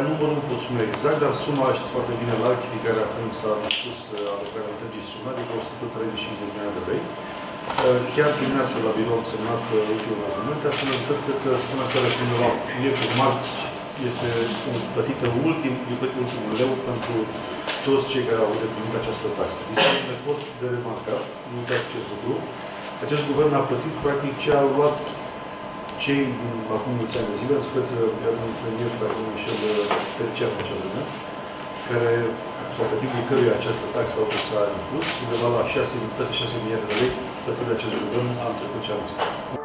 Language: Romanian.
numărul nu pot spune exact, dar suma, știți foarte bine, la rectificarea când s-a dispus alocarea întregii sume, adică 135 de milioane de lei. Chiar dimineața la birou am semnat ultimul argument, astfel încât cred că spunea că undeva miercuri, marți, sunt plătite ultimul leu pentru toți cei care au de primit această taxă. Este un efort de remarcat, nu uitați acest lucru. Acest guvern a plătit practic ce a luat cei acum mulți ani de zile, în speță de un premier care nu Michel Tercean în acea vreme, care, sau pe timpul căruia această taxă s-a impus, undeva la 6 miliarde de lei, plătit de acest guvern, a trecut ce a văzut.